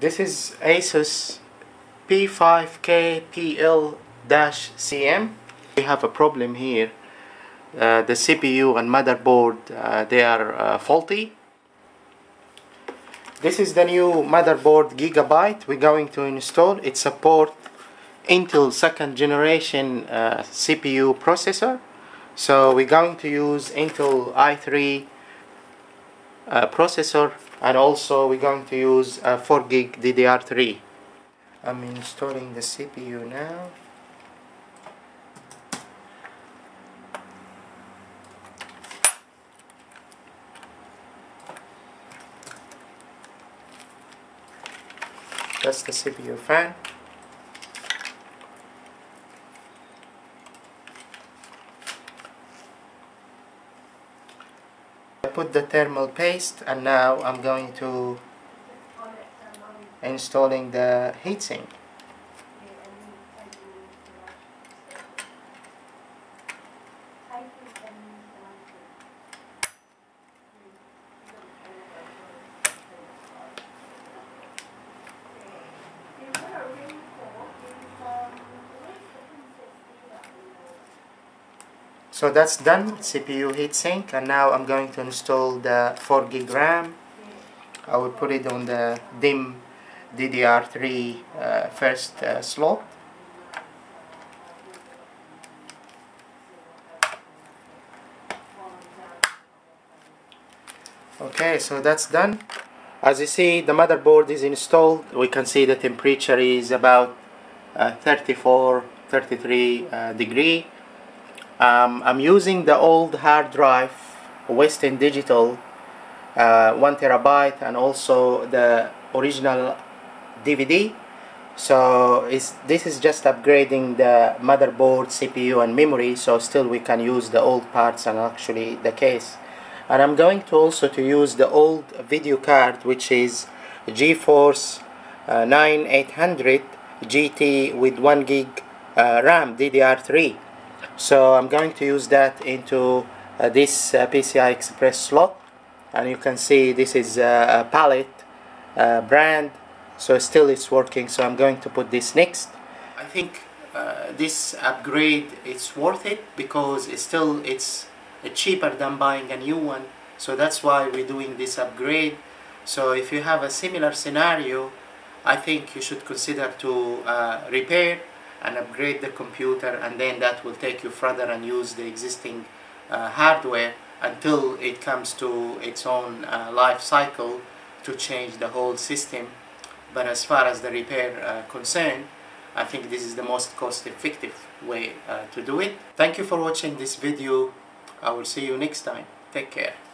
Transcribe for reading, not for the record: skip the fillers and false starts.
This is Asus P5K-PL-CM. We have a problem here. The CPU and motherboard, they are faulty. This is the new motherboard Gigabyte we're going to install. It supports Intel second generation CPU processor. So we're going to use Intel i3 processor, and also we're going to use 4 gig DDR3. I'm installing the CPU now. That's the CPU fan. I put the thermal paste, and now I'm going to installing the heatsink. So that's done, CPU heatsink, and now I'm going to install the 4 gig RAM. I will put it on the DIMM DDR3 first slot. Okay, so that's done. As you see, the motherboard is installed. We can see the temperature is about 33 degree. I'm using the old hard drive, Western Digital, 1 terabyte, and also the original DVD. So this is just upgrading the motherboard, CPU and memory, so still we can use the old parts and actually the case. And I'm going to also use the old video card, which is GeForce 9800 GT with 1 gig RAM DDR3. So I'm going to use that into this PCI Express slot, and you can see this is a palette brand, so still it's working. So I'm going to put this next. I think this upgrade it's worth it because it's cheaper than buying a new one, so that's why we're doing this upgrade. So if you have a similar scenario, I think you should consider to repair and upgrade the computer, and then that will take you further and use the existing hardware until it comes to its own life cycle to change the whole system. But as far as the repair concerned, I think this is the most cost-effective way to do it. Thank you for watching this video. I will see you next time. Take care.